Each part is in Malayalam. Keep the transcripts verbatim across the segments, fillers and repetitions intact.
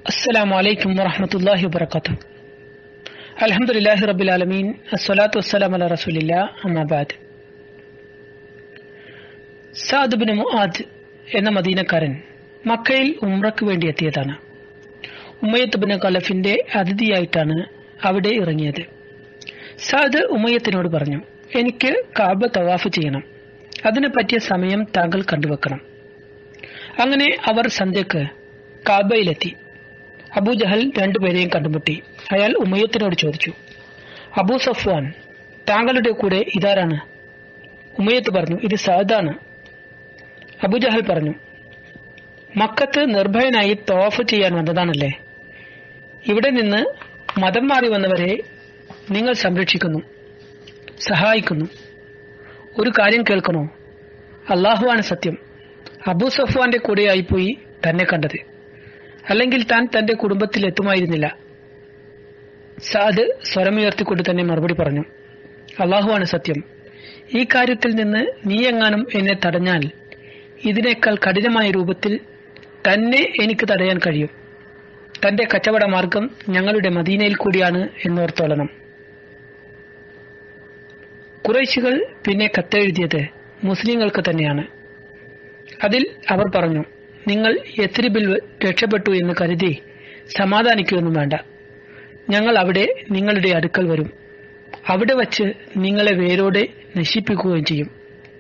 السلام عليكم ورحمة الله وبركاته. الحمد لله رب العالمين. الصلاة والسلام على رسول الله. أما بعد. സഅദ് ബിൻ മുആദ് എന്ന മദീനക്കാരൻ മക്കയിൽ ഉംറയ്ക്ക് വേണ്ടി എത്തിയതാണ്. ഉമയ്യത്ത് ബിൻ ഖലഫിന്റെ അതിഥിയായിട്ടാണ് അവിടെ ഇറങ്ങിയത്. സഅദ് ഉമയ്യത്തിനോട് പറഞ്ഞു, എനിക്ക് കഅബ തവാഫ് ചെയ്യണം, അതിന് പറ്റിയ സമയം താങ്കൾ കണ്ടുവെക്കണം. അങ്ങനെ അവർ സന്ധ്യക്ക് കഅബയിലെത്തി. അബൂജഹൽ രണ്ടുപേരെയും കണ്ടുമുട്ടി. അയാൾ ഉമയ്യത്തിനോട് ചോദിച്ചു, അബൂ സഫ്വാൻ, താങ്കളുടെ കൂടെ ഇതാരാണ്? ഉമയ്യത്ത് പറഞ്ഞു, ഇത് സഅദാണ്. അബൂജഹൽ പറഞ്ഞു, മക്കത്ത് നിർഭയനായി തവാഫ് ചെയ്യാൻ വന്നതാണല്ലേ? ഇവിടെ നിന്ന് മതം മാറി വന്നവരെ നിങ്ങൾ സംരക്ഷിക്കുന്നു, സഹായിക്കുന്നു. ഒരു കാര്യം കേൾക്കണോ? അള്ളാഹുവാണ് സത്യം, അബൂ സഫ്വാന്റെ കൂടെയായിപ്പോയി തന്നെ കണ്ടത്, അല്ലെങ്കിൽ താൻ തന്റെ കുടുംബത്തിൽ എത്തുമായിരുന്നില്ല. സഅദ് സ്വരമുയർത്തിക്കൊണ്ട് തന്നെ മറുപടി പറഞ്ഞു, അള്ളാഹുവാണ് സത്യം, ഈ കാര്യത്തിൽ നിന്ന് നീ എങ്ങാനും എന്നെ തടഞ്ഞാൽ ഇതിനേക്കാൾ കഠിനമായ രൂപത്തിൽ തന്നെ എനിക്ക് തടയാൻ കഴിയും. തന്റെ കച്ചവട മാർഗം ഞങ്ങളുടെ മദീനയിൽ കൂടിയാണ് എന്നോർത്തോളണം. ഖുറൈശികൾ പിന്നെ കത്തെഴുതിയത് മുസ്ലിങ്ങൾക്ക് തന്നെയാണ്. അതിൽ അവർ പറഞ്ഞു, നിങ്ങൾ യസ്രിബിൽ രക്ഷപ്പെട്ടു എന്ന് കരുതി സമാധാനിക്കുകയൊന്നും വേണ്ട. ഞങ്ങൾ അവിടെ നിങ്ങളുടെ അടുക്കൽ വരും, അവിടെ വച്ച് നിങ്ങളെ വേരോടെ നശിപ്പിക്കുകയും ചെയ്യും.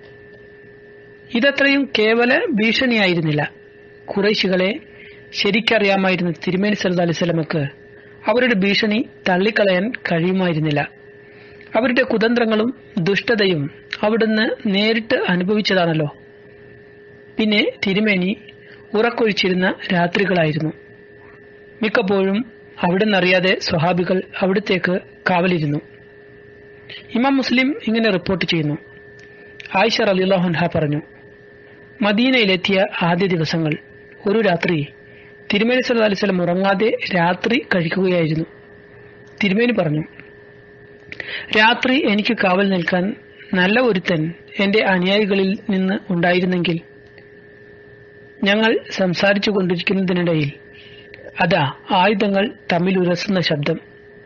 ഇതത്രയും കേവല ഭീഷണിയായിരുന്നില്ല. ഖുറൈശികളെ ശരിക്കറിയാമായിരുന്ന തിരുമേനി സല്ലല്ലാഹു അലൈഹി വസല്ലമക്ക് അവരുടെ ഭീഷണി തള്ളിക്കളയാൻ കഴിയുമായിരുന്നില്ല. അവരുടെ കുതന്ത്രങ്ങളും ദുഷ്ടതയും അവിടുന്ന് നേരിട്ട് അനുഭവിച്ചതാണല്ലോ. പിന്നെ തിരുമേനി ഉറക്കൊഴിച്ചിരുന്ന രാത്രികളായിരുന്നു. മിക്കപ്പോഴും അവിടുന്ന് അറിയാതെ സ്വഹാബികൾ അവിടത്തേക്ക് കാവലിരുന്നു. ഇമാം മുസ്ലിം ഇങ്ങനെ റിപ്പോർട്ട് ചെയ്യുന്നു, ആയിഷ റളിയല്ലാഹു അൻഹ പറഞ്ഞു, മദീനയിലെത്തിയ ആദ്യ ദിവസങ്ങൾ ഒരു രാത്രി തിരുമേനി സല്ലല്ലാഹു അലൈഹി വസല്ലം ഉറങ്ങാതെ രാത്രി കഴിക്കുകയായിരുന്നു. തിരുമേനി പറഞ്ഞു, രാത്രി എനിക്ക് കാവൽ നിൽക്കാൻ നല്ല ഒരുത്തൻ എന്റെ അനുയായികളിൽ നിന്ന് ഉണ്ടായിരുന്നെങ്കിൽ. ഞങ്ങൾ സംസാരിച്ചു കൊണ്ടിരിക്കുന്നതിനിടയിൽ അതാ ആയുധങ്ങൾ തമ്മിൽ ഉരസുന്ന ശബ്ദം.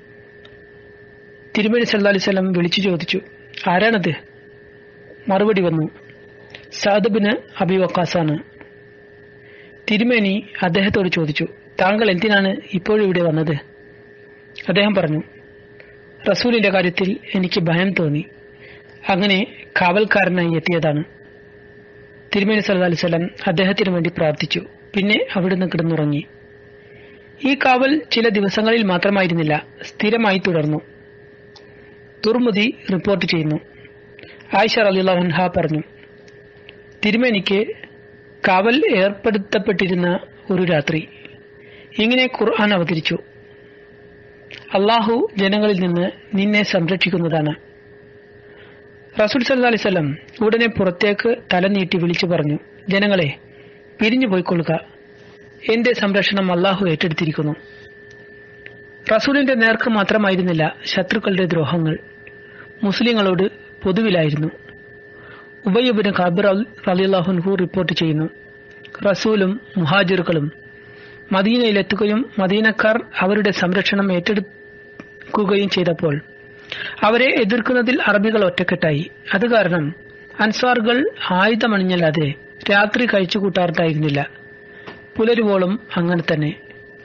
തിരുമേനി സല്ലല്ലാഹു അലൈഹി വസല്ലം വിളിച്ചു ചോദിച്ചു, ആരാണത്? മറുപടി വന്നു, സഅദ് ബിൻ അബീ വഖാസാണ്. തിരുമേനി അദ്ദേഹത്തോട് ചോദിച്ചു, താങ്കൾ എന്തിനാണ് ഇപ്പോഴിവിടെ വന്നത്? അദ്ദേഹം പറഞ്ഞു, റസൂലിന്റെ കാര്യത്തിൽ എനിക്ക് ഭയം തോന്നി, അങ്ങനെ കാവൽക്കാരനായി എത്തിയതാണ്. തിരുമേനി സല്ലല്ലാഹു അലൈഹി വസല്ലം അദ്ദേഹത്തിന് വേണ്ടി പ്രാർത്ഥിച്ചു. പിന്നെ അവിടുന്ന് കിടന്നുറങ്ങി. ഈ കാവൽ ചില ദിവസങ്ങളിൽ മാത്രമായിരുന്നില്ല, സ്ഥിരമായി തുടർന്നു. തുർമുദി റിപ്പോർട്ട് ചെയ്യുന്നു, ആയിഷ റളിയല്ലാഹു അൻഹ പറഞ്ഞു, തിരുമേനിക്ക് കാവൽ ഏർപ്പെടുത്തപ്പെട്ടിരുന്ന ഒരു രാത്രി ഇങ്ങനെ ഖുർആൻ അവതരിച്ചു, അള്ളാഹു ജനങ്ങളിൽ നിന്ന് നിന്നെ സംരക്ഷിക്കുന്നതാണ്. റസൂൽ സല്ലല്ലാഹു അലൈഹി വസല്ലം ഉടനെ പുറത്തേക്ക് തല നീട്ടി വിളിച്ചു പറഞ്ഞു, ജനങ്ങളെ, പിരിഞ്ഞു പോയിക്കൊള്ളുക, എന്റെ സംരക്ഷണം അള്ളാഹു ഏറ്റെടുത്തിരിക്കുന്നു. റസൂലിന്റെ നേർക്ക് മാത്രമായിരുന്നില്ല ശത്രുക്കളുടെ ദ്രോഹങ്ങൾ, മുസ്ലിങ്ങളോട് പൊതുവിലായിരുന്നു. ഉബയ്യ് ഇബ്നു കഅബ് റളിയല്ലാഹു അൻഹു റിപ്പോർട്ട് ചെയ്യുന്നു, റസൂലും മുഹാജിറുകളും മദീനയിലെത്തുകയും മദീനക്കാർ അവരുടെ സംരക്ഷണം ഏറ്റെടുക്കുകയും ചെയ്തപ്പോൾ അവരെ എതിർക്കുന്നതിൽ അറബികൾ ഒറ്റക്കെട്ടായി. അത് കാരണം അൻസ്വാറുകൾ ആയുധമണിഞ്ഞല്ലാതെ രാത്രി കഴിച്ചുകൂട്ടാറുണ്ടായിരുന്നില്ല. പുലരുവോളം അങ്ങനെ തന്നെ.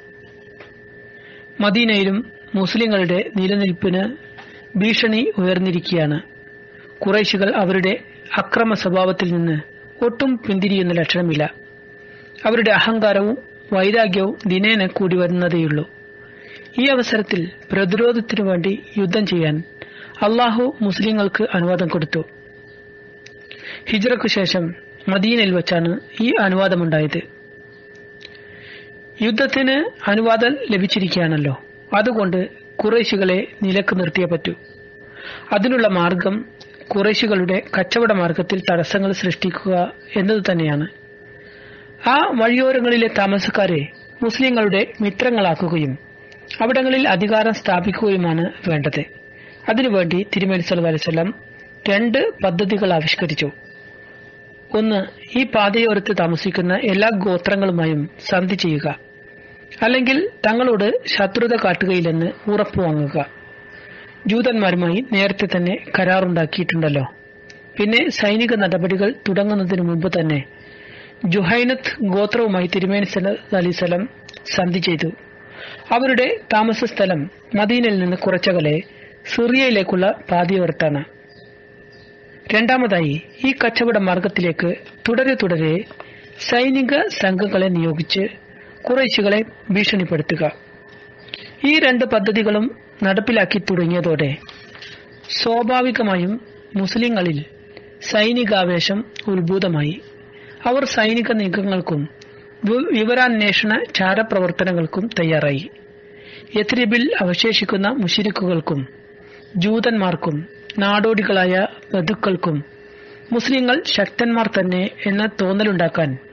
മദീനയിലും മുസ്ലിങ്ങളുടെ നിലനിൽപ്പിന് ഭീഷണി ഉയർന്നിരിക്കുകയാണ്. ഖുറൈശികൾ അവരുടെ അക്രമ സ്വഭാവത്തിൽ നിന്ന് ഒട്ടും പിന്തിരിയുന്ന ലക്ഷണമില്ല. അവരുടെ അഹങ്കാരവും വൈരാഗ്യവും ദിനേന കൂടി വരുന്നതേയുള്ളൂ. ഈ അവസരത്തിൽ പ്രതിരോധത്തിനു വേണ്ടി യുദ്ധം ചെയ്യാൻ അള്ളാഹു മുസ്ലിങ്ങൾക്ക് അനുവാദം കൊടുത്തു. ഹിജ്റയ്ക്കു ശേഷം മദീനയിൽ വച്ചാണ് ഈ അനുവാദമുണ്ടായത്. യുദ്ധത്തിന് അനുവാദം ലഭിച്ചിരിക്കുകയാണല്ലോ, അതുകൊണ്ട് ഖുറൈശികളെ നിലക്ക് നിർത്തിയേ പറ്റൂ. അതിനുള്ള മാർഗം ഖുറൈശികളുടെ കച്ചവട മാർഗത്തിൽ തടസ്സങ്ങൾ സൃഷ്ടിക്കുക എന്നത് തന്നെയാണ്. ആ വഴിയോരങ്ങളിലെ താമസക്കാരെ മുസ്ലിങ്ങളുടെ മിത്രങ്ങളാക്കുകയും അവിടങ്ങളിൽ അധികാരം സ്ഥാപിക്കുകയുമാണ് വേണ്ടത്. അതിനുവേണ്ടി തിരുമേനി സല്ലല്ലാഹു അലൈഹി വസല്ലം രണ്ട് പദ്ധതികൾ ആവിഷ്കരിച്ചു. ഒന്ന്, ഈ പാതയോരത്ത് താമസിക്കുന്ന എല്ലാ ഗോത്രങ്ങളുമായും സന്ധി ചെയ്യുക. അല്ലെങ്കിൽ തങ്ങളോട് ശത്രുത കാട്ടുകയില്ലെന്ന് ഉറപ്പുവാങ്ങുക. ജൂതന്മാരുമായി നേരത്തെ തന്നെ കരാറുണ്ടാക്കിയിട്ടുണ്ടല്ലോ. പിന്നെ സൈനിക നടപടികൾ തുടങ്ങുന്നതിനു മുമ്പ് തന്നെ ജുഹൈനത്ത് ഗോത്രവുമായി തിരുമേനി സല്ലല്ലാഹു അലൈഹി വസല്ലം സന്ധി ചെയ്തു. അവരുടെ താമസ സ്ഥലം മദീനയിൽ നിന്ന് കുറച്ചകലെ സിറിയയിലേക്കുള്ള പാതയോരത്താണ്. രണ്ടാമതായി, ഈ കച്ചവട മാർഗത്തിലേക്ക് തുടരെ തുടരെ സൈനിക സംഘങ്ങളെ നിയോഗിച്ച് ഖുറൈശികളെ ഭീഷണിപ്പെടുത്തുക. ഈ രണ്ട് പദ്ധതികളും നടപ്പിലാക്കി തുടങ്ങിയതോടെ സ്വാഭാവികമായും മുസ്ലിങ്ങളിൽ സൈനികാവേശം ഉത്ഭൂതമായി. അവർ സൈനിക നീക്കങ്ങൾക്കും വിവരാന്വേഷണ ചാരപ്രവർത്തനങ്ങൾക്കും തയ്യാറായി. യത്രിബിൽ അവശേഷിക്കുന്ന മുശ്രിക്കുകൾക്കും ജൂതന്മാർക്കും നാടോടികളായ ബദുക്കൾക്കും മുസ്ലിങ്ങൾ ശക്തന്മാർ തന്നെ എന്ന തോന്നലുണ്ടാക്കാൻ